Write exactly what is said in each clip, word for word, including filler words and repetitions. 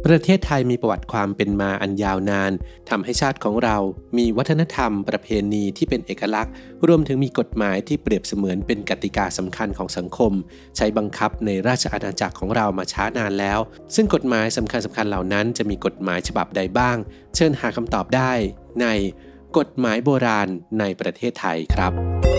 ประเทศไทยมีประวัติความเป็นมาอันยาวนานทำให้ชาติของเรามีวัฒนธรรมประเพณีที่เป็นเอกลักษณ์รวมถึงมีกฎหมายที่เปรียบเสมือนเป็นกติกาสำคัญของสังคมใช้บังคับในราชอาณาจักรของเรามาช้านานแล้วซึ่งกฎหมายสำคัญสำคัญเหล่านั้นจะมีกฎหมายฉบับใดบ้างเชิญหาคำตอบได้ในกฎหมายโบราณในประเทศไทยครับ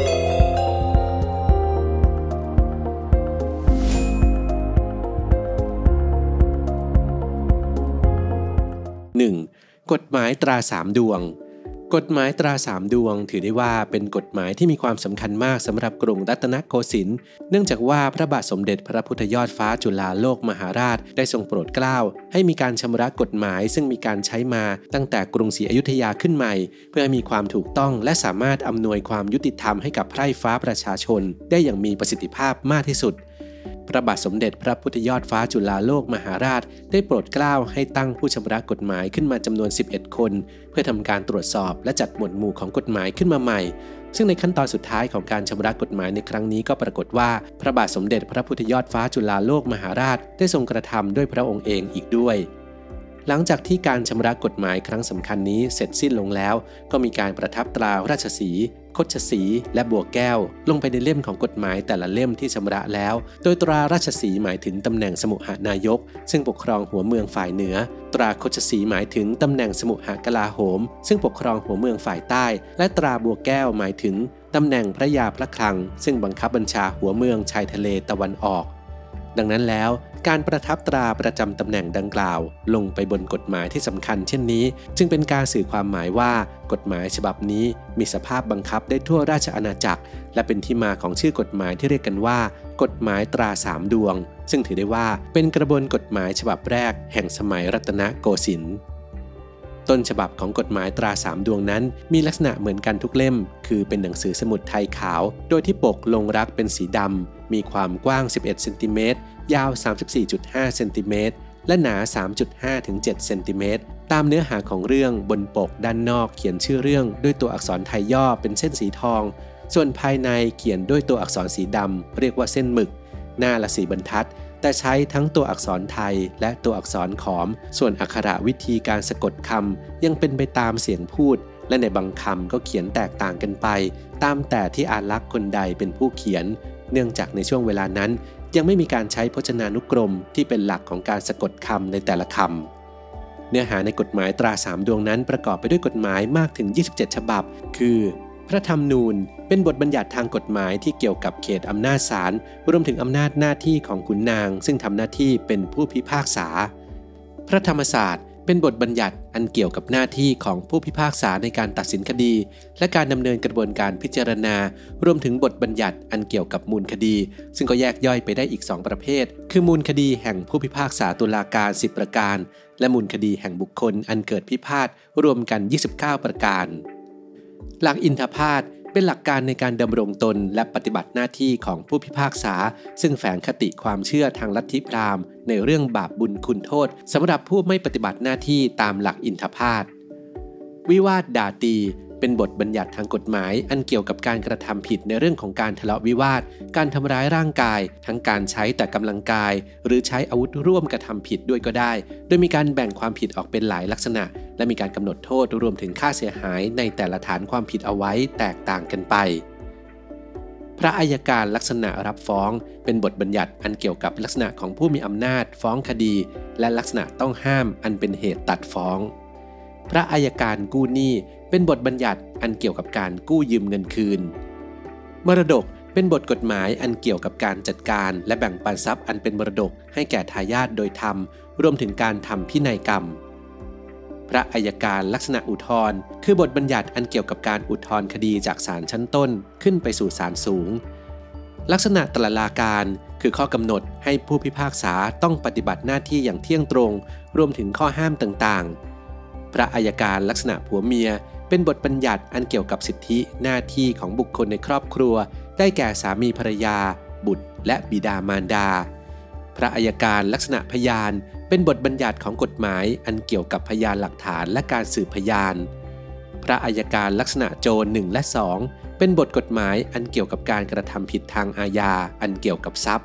หนึ่ง. กฎหมายตราสามดวงกฎหมายตราสามดวงถือได้ว่าเป็นกฎหมายที่มีความสำคัญมากสำหรับกรุงรัตนโกสินทร์เนื่องจากว่าพระบาทสมเด็จพระพุทธยอดฟ้าจุฬาโลกมหาราชได้ทรงโปรดเกล้าให้มีการชำระกฎหมายซึ่งมีการใช้มาตั้งแต่กรุงศรีอยุธยาขึ้นใหม่เพื่อให้มีความถูกต้องและสามารถอำนวยความยุติธรรมให้กับไพร่ฟ้าประชาชนได้อย่างมีประสิทธิภาพมากที่สุดพระบาทสมเด็จพระพุทธยอดฟ้าจุฬาโลกมหาราชได้โปรดเกล้าให้ตั้งผู้ชำระกฎหมายขึ้นมาจำนวนสิบเอ็ดคนเพื่อทำการตรวจสอบและจัดหมวดหมู่ของกฎหมายขึ้นมาใหม่ซึ่งในขั้นตอนสุดท้ายของการชำระกฎหมายในครั้งนี้ก็ปรากฏว่าพระบาทสมเด็จพระพุทธยอดฟ้าจุฬาโลกมหาราชได้ทรงกระทำด้วยพระองค์เองอีกด้วยหลังจากที่การชำระกฎหมายครั้งสำคัญนี้เสร็จสิ้นลงแล้วก็มีการประทับตราราชสีห์คชสีห์และบัวแก้วลงไปในเล่มของกฎหมายแต่ละเล่มที่ชำระแล้วโดยตราราชสีห์หมายถึงตำแหน่งสมุหานายกซึ่งปกครองหัวเมืองฝ่ายเหนือตราคชสีห์หมายถึงตำแหน่งสมุหกลาโหมซึ่งปกครองหัวเมืองฝ่ายใต้และตราบัวแก้วหมายถึงตำแหน่งพระยาพระคลังซึ่งบังคับบัญชาหัวเมืองชายทะเลตะวันออกดังนั้นแล้วการประทับตราประจำตำแหน่งดังกล่าวลงไปบนกฎหมายที่สำคัญเช่นนี้จึงเป็นการสื่อความหมายว่ากฎหมายฉบับนี้มีสภาพบังคับได้ทั่วราชอาณาจักรและเป็นที่มาของชื่อกฎหมายที่เรียกกันว่ากฎหมายตราสามดวงซึ่งถือได้ว่าเป็นกระบวนกฎหมายฉบับแรกแห่งสมัยรัตนโกสินทร์ต้นฉบับของกฎหมายตราสามดวงนั้นมีลักษณะเหมือนกันทุกเล่มคือเป็นหนังสือสมุดไทยขาวโดยที่ปกลงรักเป็นสีดำมีความกว้างสิบเอ็ดเซนติเมตรยาว สามสิบสี่จุดห้า เซนติเมตรและหนา สามจุดห้า ถึง เจ็ด เซนติเมตรตามเนื้อหาของเรื่องบนปกด้านนอกเขียนชื่อเรื่องด้วยตัวอักษรไทยย่อเป็นเส้นสีทองส่วนภายในเขียนด้วยตัวอักษรสีดำเรียกว่าเส้นหมึกหน้าละสี่บรรทัดแต่ใช้ทั้งตัวอักษรไทยและตัวอักษรขอมส่วนอักขระวิธีการสะกดคำยังเป็นไปตามเสียงพูดและในบางคำก็เขียนแตกต่างกันไปตามแต่ที่อารักษ์คนใดเป็นผู้เขียนเนื่องจากในช่วงเวลานั้นยังไม่มีการใช้พจนานุกรมที่เป็นหลักของการสะกดคำในแต่ละคำเนื้อหาในกฎหมายตราสามดวงนั้นประกอบไปด้วยกฎหมายมากถึงยี่สิบเจ็ดฉบับคือพระธรรมนูญเป็นบทบัญญัติทางกฎหมายที่เกี่ยวกับเขตอำนาจศาลรวมถึงอำนาจหน้าที่ของขุนนางซึ่งทำหน้าที่เป็นผู้พิพากษาพระธรรมศาสตร์เป็นบทบัญญัติอันเกี่ยวกับหน้าที่ของผู้พิพากษาในการตัดสินคดีและการดำเนินกระบวนการพิจารณารวมถึงบทบัญญัติอันเกี่ยวกับมูลคดีซึ่งก็แยกย่อยไปได้อีกสองประเภทคือมูลคดีแห่งผู้พิพากษาตุลาการสิบประการและมูลคดีแห่งบุคคลอันเกิดพิพาทรวมกันยี่สิบเก้าประการหลักอินทภาทเป็นหลักการในการดำรงตนและปฏิบัติหน้าที่ของผู้พิพากษาซึ่งแฝงคติความเชื่อทางลัทธิพราหมณ์ในเรื่องบาปบุญคุณโทษสำหรับผู้ไม่ปฏิบัติหน้าที่ตามหลักอินทภาทวิวาทด่าตีเป็นบทบัญญัติทางกฎหมายอันเกี่ยวกับการกระทำผิดในเรื่องของการทะเลาะวิวาทการทำร้ายร่างกายทั้งการใช้แต่กำลังกายหรือใช้อาวุธร่วมกระทำผิดด้วยก็ได้โดยมีการแบ่งความผิดออกเป็นหลายลักษณะและมีการกำหนดโทษรวมถึงค่าเสียหายในแต่ละฐานความผิดเอาไว้แตกต่างกันไปพระอัยการลักษณะรับฟ้องเป็นบทบัญญัติอันเกี่ยวกับลักษณะของผู้มีอำนาจฟ้องคดีและลักษณะต้องห้ามอันเป็นเหตุตัดฟ้องพระอัยการกู้หนี้เป็นบทบัญญัติอันเกี่ยวกับการกู้ยืมเงินคืนมรดกเป็นบทกฎหมายอันเกี่ยวกับการจัดการและแบ่งปันทรัพย์อันเป็นมรดกให้แก่ทายาทโดยธรรมรวมถึงการทำพินัยกรรมพระอัยการลักษณะอุทธรณ์คือบทบัญญัติอันเกี่ยวกับการอุทธรณ์คดีจากศาลชั้นต้นขึ้นไปสู่ศาลสูงลักษณะตลาการคือข้อกำหนดให้ผู้พิพากษาต้องปฏิบัติหน้าที่อย่างเที่ยงตรงรวมถึงข้อห้ามต่างๆพระอัยการลักษณะผัวเมียเป็นบทบัญญัติอันเกี่ยวกับสิทธิหน้าที่ของบุคคลในครอบครัวได้แก่สามีภรรยาบุตรและบิดามารดาพระอัยการลักษณะพยานเป็นบทบัญญัติของกฎหมายอันเกี่ยวกับพยานหลักฐานและการสืบพยานพระอัยการลักษณะโจรหนึ่งและสองเป็นบทกฎหมายอันเกี่ยวกับการกระทำผิดทางอาญาอันเกี่ยวกับทรัพย์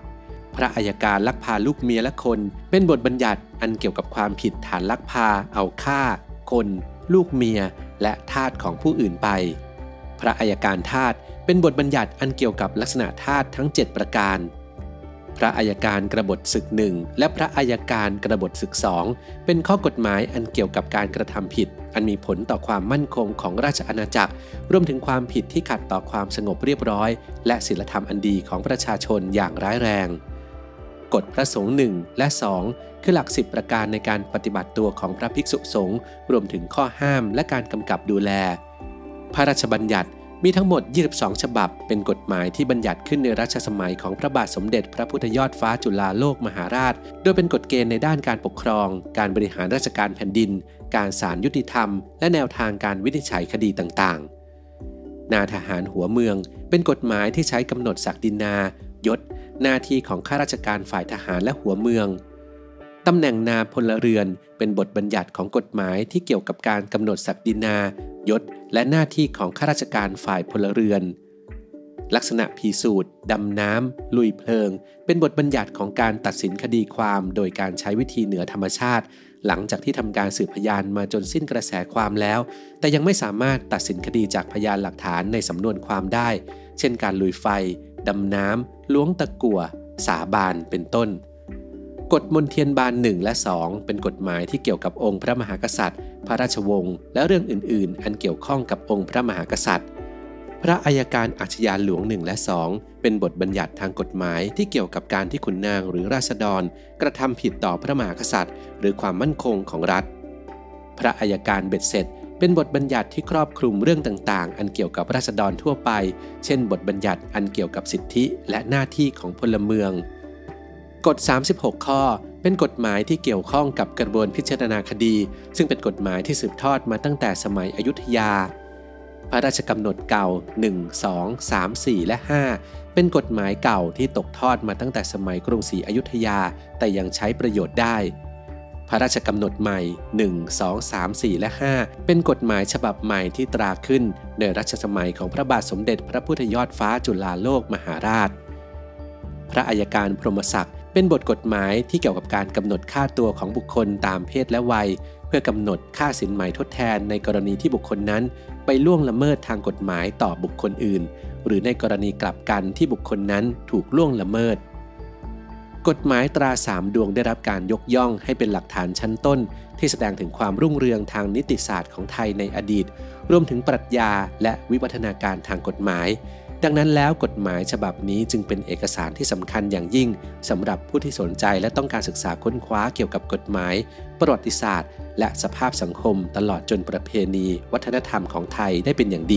พระอัยการลักพาลูกเมียและคนเป็นบทบัญญัติอันเกี่ยวกับความผิดฐานลักพาเอาฆ่าคนลูกเมียและทาสของผู้อื่นไปพระอัยการทาสเป็นบทบัญญัติอันเกี่ยวกับลักษณะทาสทั้งเจ็ดประการพระอัยการกบฏศึกหนึ่งและพระอัยการกบฏศึกสองเป็นข้อกฎหมายอันเกี่ยวกับการกระทำผิดอันมีผลต่อความมั่นคงของราชอาณาจักรรวมถึงความผิดที่ขัดต่อความสงบเรียบร้อยและศีลธรรมอันดีของประชาชนอย่างร้ายแรงกฎพระสงฆ์หนึ่งและสองคือหลักสิบประการในการปฏิบัติตัวของพระภิกษุสงฆ์รวมถึงข้อห้ามและการกำกับดูแลพระราชบัญญัติมีทั้งหมดยี่สิบสองฉบับเป็นกฎหมายที่บัญญัติขึ้นในรัชสมัยของพระบาทสมเด็จพระพุทธยอดฟ้าจุฬาโลกมหาราชโดยเป็นกฎเกณฑ์ในด้านการปกครองการบริหารราชการแผ่นดินการศาลยุติธรรมและแนวทางการวินิจฉัยคดีต่างๆนาทหารหัวเมืองเป็นกฎหมายที่ใช้กำหนดศักดินายศหน้าที่ของข้าราชการฝ่ายทหารและหัวเมืองตำแหน่งนาพลเรือนเป็นบทบัญญัติของกฎหมายที่เกี่ยวกับการกำหนดศักดินายศและหน้าที่ของข้าราชการฝ่ายพลเรือนลักษณะพิสูจน์ดำน้ำลุยเพลิงเป็นบทบัญญัติของการตัดสินคดีความโดยการใช้วิธีเหนือธรรมชาติหลังจากที่ทำการสืบพยานมาจนสิ้นกระแสความแล้วแต่ยังไม่สามารถตัดสินคดีจากพยานหลักฐานในสำนวนความได้เช่นการลุยไฟดำน้ำล้วงตะกั่วสาบานเป็นต้นกฎมนเทียนบานหนึ่งและสองเป็นกฎหมายที่เกี่ยวกับองค์พระมหากษัตริย์พระราชวงศ์และเรื่องอื่นๆอันเกี่ยวข้องกับองค์พระมหากษัตริย์พระอัยการอาชญาหลวงหนึ่งและสองเป็นบทบัญญัติทางกฎหมายที่เกี่ยวกับการที่ขุนนางหรือราษฎรกระทำผิดต่อพระมหากษัตริย์หรือความมั่นคงของรัฐพระอัยการเบ็ดเสร็จเป็นบทบัญญัติที่ครอบคลุมเรื่องต่างๆอันเกี่ยวกับราษฎรทั่วไปเช่นบทบัญญัติอันเกี่ยวกับสิทธิและหน้าที่ของพลเมืองกฎสามสิบหกข้อเป็นกฎหมายที่เกี่ยวข้องกับกระบวนพิจารณาคดีซึ่งเป็นกฎหมายที่สืบทอดมาตั้งแต่สมัยอยุธยาพระราชกำหนดเก่าหนึ่ง สอง สาม สี่และห้าเป็นกฎหมายเก่าที่ตกทอดมาตั้งแต่สมัยกรุงศรีอยุธยาแต่ยังใช้ประโยชน์ได้พระราชกำหนดใหม่หนึ่ง สอง สาม สี่และห้าเป็นกฎหมายฉบับใหม่ที่ตราขึ้นในรัชสมัยของพระบาทสมเด็จพระพุทธยอดฟ้าจุฬาโลกมหาราชพระอัยการพรหมศักดิ์เป็นบทกฎหมายที่เกี่ยวกับการกำหนดค่าตัวของบุคคลตามเพศและวัยเพื่อกำหนดค่าสินไหมทดแทนในกรณีที่บุคคลนั้นไปล่วงละเมิดทางกฎหมายต่อบุคคลอื่นหรือในกรณีกลับกันที่บุคคลนั้นถูกล่วงละเมิดกฎหมายตราสามดวงได้รับการยกย่องให้เป็นหลักฐานชั้นต้นที่แสดงถึงความรุ่งเรืองทางนิติศาสตร์ของไทยในอดีตรวมถึงปรัชญาและวิวัฒนาการทางกฎหมายดังนั้นแล้วกฎหมายฉบับนี้จึงเป็นเอกสารที่สำคัญอย่างยิ่งสำหรับผู้ที่สนใจและต้องการศึกษาค้นคว้าเกี่ยวกับกฎหมายประวัติศาสตร์และสภาพสังคมตลอดจนประเพณีวัฒนธรรมของไทยได้เป็นอย่างดี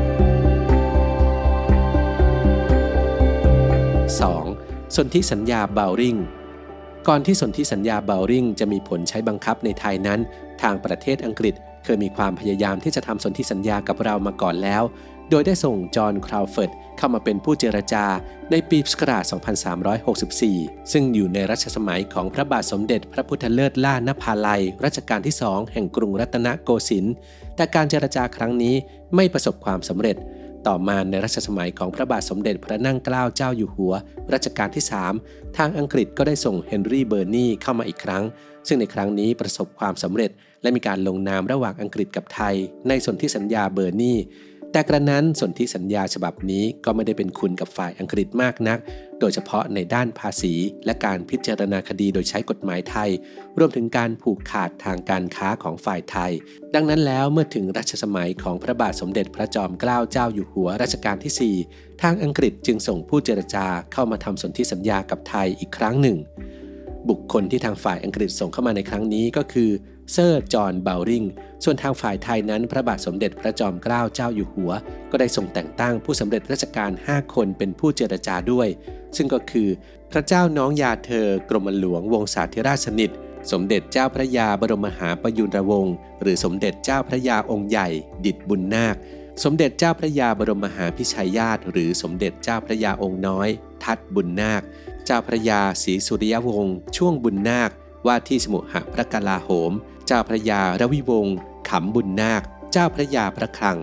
สอง. สนธิสัญญาบาวริงก่อนที่สนธิสัญญาบาวริงจะมีผลใช้บังคับในไทยนั้นทางประเทศอังกฤษเคยมีความพยายามที่จะทำสนธิสัญญากับเรามาก่อนแล้วโดยได้ส่งจอห์นคราวเฟิร์ดเข้ามาเป็นผู้เจรจาในปีพุทธศักราช สองพันสามร้อยหกสิบสี่ ซึ่งอยู่ในรัชสมัยของพระบาทสมเด็จพระพุทธเลิศล่านภาลัยรัชกาลที่สองแห่งกรุงรัตนโกสินทร์แต่การเจรจาครั้งนี้ไม่ประสบความสำเร็จต่อมาในรัชสมัยของพระบาทสมเด็จพระนั่งเกล้าเจ้าอยู่หัวรัชกาลที่สามทางอังกฤษก็ได้ส่งเฮนรี่เบอร์นีเข้ามาอีกครั้งซึ่งในครั้งนี้ประสบความสำเร็จและมีการลงนามระหว่างอังกฤษกับไทยในสนธิสัญญาเบอร์นีแต่กระนั้นสนธิสัญญาฉบับนี้ก็ไม่ได้เป็นคุณกับฝ่ายอังกฤษมากนักโดยเฉพาะในด้านภาษีและการพิจารณาคดีโดยใช้กฎหมายไทยรวมถึงการผูกขาดทางการค้าของฝ่ายไทยดังนั้นแล้วเมื่อถึงรัชสมัยของพระบาทสมเด็จพระจอมเกล้าเจ้าอยู่หัวรัชกาลที่สี่ทางอังกฤษจึงส่งผู้เจรจาเข้ามาทำสนธิสัญญากับไทยอีกครั้งหนึ่งบุคคลที่ทางฝ่ายอังกฤษส่งเข้ามาในครั้งนี้ก็คือเซอร์จอห์นบาวริงส่วนทางฝ่ายไทยนั้นพระบาทสมเด็จพระจอมเกล้าเจ้าอยู่หัวก็ได้ทรงแต่งตั้งผู้สำเร็จราชการห้าคนเป็นผู้เจรจาด้วยซึ่งก็คือพระเจ้าน้องยาเธอกรมหลวงวงศาธิราชสนิทสมเด็จเจ้าพระยาบรมมหาประยุรวงศ์หรือสมเด็จเจ้าพระยาองค์ใหญ่ดิษฐ์บุญนาคสมเด็จเจ้าพระยาบรมมหาพิชัยญาติหรือสมเด็จเจ้าพระยาองค์น้อยทัดบุญนาคเจ้าพระยาศรีสุริยวงศ์ช่วงบุญนาคว่าที่สมุหพระกลาโหมเจ้าพระยาระวิวงศ์ขำบุญนาคเจ้าพระยาพระคลัง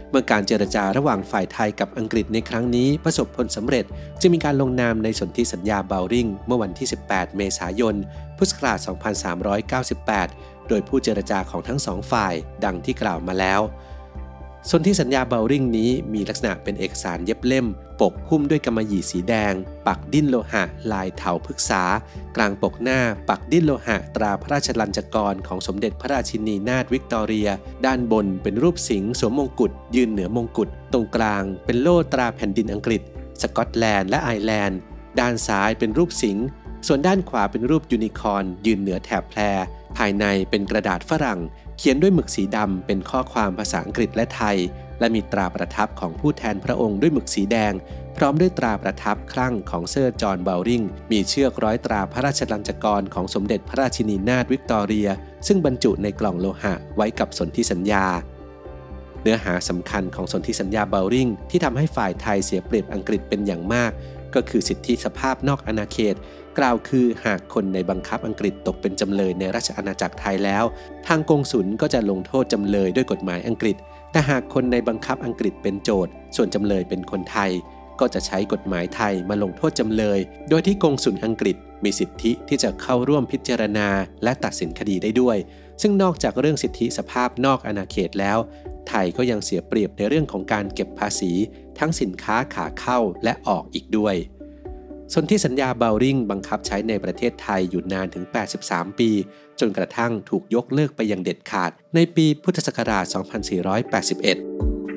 เมื่อการเจรจาระหว่างฝ่ายไทยกับอังกฤษในครั้งนี้ประสบผลสำเร็จจึงมีการลงนามในสนธิสัญญาเบลริงเมื่อวันที่สิบแปดเมษายนพุทธศักราชสองพันสามร้อยเก้าสิบแปดโดยผู้เจรจาของทั้งสองฝ่ายดังที่กล่าวมาแล้วสนธิสัญญาเบลริงนี้มีลักษณะเป็นเอกสารเย็บเล่มปกหุ้มด้วยกำมะหยี่สีแดงปักดิ้นโลหะลายเถาพฤกษากลางปกหน้าปักดิ้นโลหะตราพระราชลัญจกรของสมเด็จพระราชินีนาถวิกตอเรียด้านบนเป็นรูปสิงห์สวมมงกุฎยืนเหนือมงกุฎตรงกลางเป็นโล่ตราแผ่นดินอังกฤษสกอตแลนด์และไอร์แลนด์ด้านซ้ายเป็นรูปสิงห์ส่วนด้านขวาเป็นรูปยูนิคอร์นยืนเหนือแถบแพรภายในเป็นกระดาษฝรั่งเขียนด้วยหมึกสีดำเป็นข้อความภาษาอังกฤษและไทยและมีตราประทับของผู้แทนพระองค์ด้วยหมึกสีแดงพร้อมด้วยตราประทับคลั่งของเซอร์จอห์นเบลริงมีเชือกร้อยตราพระราชลัญจกรของสมเด็จพระราชินีนาถวิกตอเรียซึ่งบรรจุในกล่องโลหะไว้กับสนธิสัญญาเนื้อหาสำคัญของสนธิสัญญาเบลริงที่ทำให้ฝ่ายไทยเสียเปรียบอังกฤษเป็นอย่างมากก็คือสิทธิสภาพนอกอาณาเขตกล่าวคือหากคนในบังคับอังกฤษตกเป็นจำเลยในราชอาณาจักรไทยแล้วทางกงสุลก็จะลงโทษจำเลยด้วยกฎหมายอังกฤษแต่หากคนในบังคับอังกฤษเป็นโจทก์ส่วนจำเลยเป็นคนไทยก็จะใช้กฎหมายไทยมาลงโทษจำเลยโดยที่กงสุลอังกฤษมีสิทธิที่จะเข้าร่วมพิจารณาและตัดสินคดีได้ด้วยซึ่งนอกจากเรื่องสิทธิสภาพนอกอาณาเขตแล้วไทยก็ยังเสียเปรียบในเรื่องของการเก็บภาษีทั้งสินค้าขาเข้าและออกอีกด้วยสนธิสัญญาเบลริงบังคับใช้ในประเทศไทยอยู่นานถึงแปดสิบสามปีจนกระทั่งถูกยกเลิกไปอย่างเด็ดขาดในปีพุทธศักราช สองพันสี่ร้อยแปดสิบเอ็ด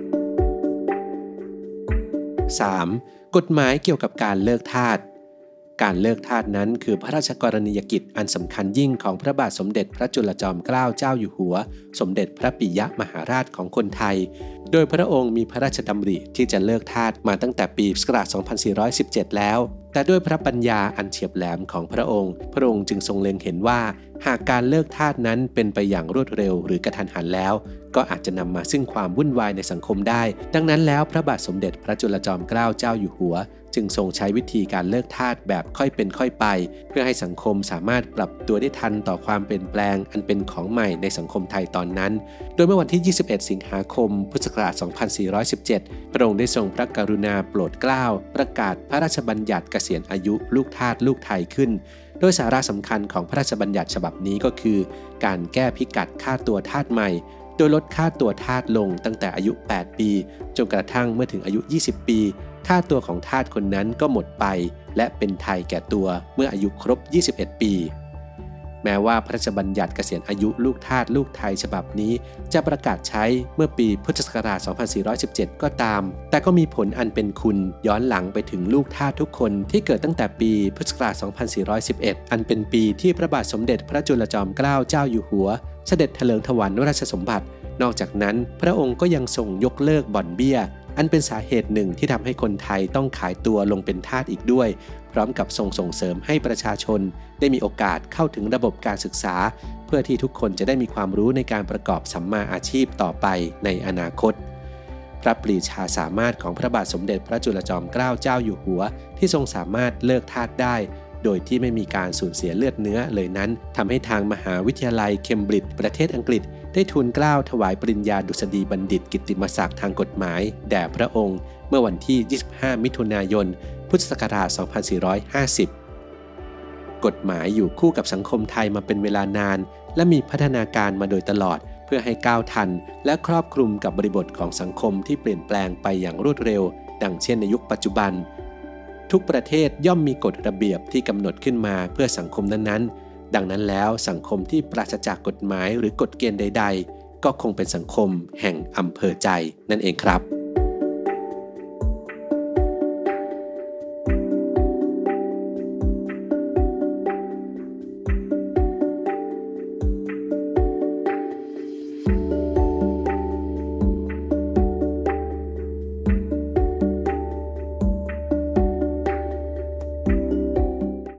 สาม. กฎหมายเกี่ยวกับการเลิกทาสการเลิกทาสนั้นคือพระราชกรณียกิจอันสำคัญยิ่งของพระบาทสมเด็จพระจุลจอมเกล้าเจ้าอยู่หัวสมเด็จพระปิยมหาราชของคนไทยโดยพระองค์มีพระราชดำริที่จะเลิกทาสมาตั้งแต่ปีพุทธศักราช สองพันสี่ร้อยสิบเจ็ด แล้วแต่ด้วยพระปัญญาอันเฉียบแหลมของพระองค์พระองค์จึงทรงเล็งเห็นว่าหากการเลิกทาสนั้นเป็นไปอย่างรวดเร็วหรือกระทันหันแล้วก็อาจจะนำมาซึ่งความวุ่นวายในสังคมได้ดังนั้นแล้วพระบาทสมเด็จพระจุลจอมเกล้าเจ้าอยู่หัวจึงทรงใช้วิธีการเลิกทาสแบบค่อยเป็นค่อยไปเพื่อให้สังคมสามารถปรับตัวได้ทันต่อความเปลี่ยนแปลงอันเป็นของใหม่ในสังคมไทยตอนนั้นโดยเมื่อวันที่ยี่สิบเอ็ดสิงหาคมพุทธศักราช สองพันสี่ร้อยสิบเจ็ด พระองค์ได้ทรงพระกรุณาโปรดเกล้าประกาศพระราชบัญญัติเกษียณอายุลูกทาสลูกไทยขึ้นโดยสาระสำคัญของพระราชบัญญัติฉบับนี้ก็คือการแก้พิกัดค่าตัวทาสใหม่โดยลดค่าตัวทาสลงตั้งแต่อายุแปดปีจนกระทั่งเมื่อถึงอายุยี่สิบปีค่าตัวของทาสคนนั้นก็หมดไปและเป็นไทยแก่ตัวเมื่ออายุครบยี่สิบเอ็ดปีแม้ว่าพระราชบัญญัติเกษียณอายุลูกทาสลูกไทยฉบับนี้จะประกาศใช้เมื่อปีพุทธศักราช สองพันสี่ร้อยสิบเจ็ด ก็ตามแต่ก็มีผลอันเป็นคุณย้อนหลังไปถึงลูกทาสทุกคนที่เกิดตั้งแต่ปีพุทธศักราช สองพันสี่ร้อยสิบเอ็ด อันเป็นปีที่พระบาทสมเด็จพระจุลจอมเกล้าเจ้าอยู่หัวเสด็จเถลิงถวัลย์ราชสมบัตินอกจากนั้นพระองค์ก็ยังทรงยกเลิกบ่อนเบี้ยอันเป็นสาเหตุหนึ่งที่ทำให้คนไทยต้องขายตัวลงเป็นทาสอีกด้วยพร้อมกับทรงส่งเสริมให้ประชาชนได้มีโอกาสเข้าถึงระบบการศึกษาเพื่อที่ทุกคนจะได้มีความรู้ในการประกอบสัมมาอาชีพต่อไปในอนาคตพระปรีชาสามารถของพระบาทสมเด็จพระจุลจอมเกล้าเจ้าอยู่หัวที่ทรงสามารถเลิกทาสได้โดยที่ไม่มีการสูญเสียเลือดเนื้อเลยนั้นทำให้ทางมหาวิทยาลัยเคมบริดจ์ประเทศอังกฤษได้ทูลเกล้าถวายปริญญาดุษฎีบัณฑิตกิตติมศักดิ์ทางกฎหมายแด่พระองค์เมื่อวันที่ยี่สิบห้ามิถุนายนพุทธศักราช สองพันสี่ร้อยห้าสิบ กฎหมายอยู่คู่กับสังคมไทยมาเป็นเวลานานและมีพัฒนาการมาโดยตลอดเพื่อให้ก้าวทันและครอบคลุมกับบริบทของสังคมที่เปลี่ยนแปลงไปอย่างรวดเร็วดังเช่นในยุคปัจจุบันทุกประเทศย่อมมีกฎระเบียบที่กำหนดขึ้นมาเพื่อสังคมนั้นๆดังนั้นแล้วสังคมที่ปราศจากกฎหมายหรือกฎเกณฑ์ใดๆก็คงเป็นสังคมแห่งอำเภอใจนั่นเองครับ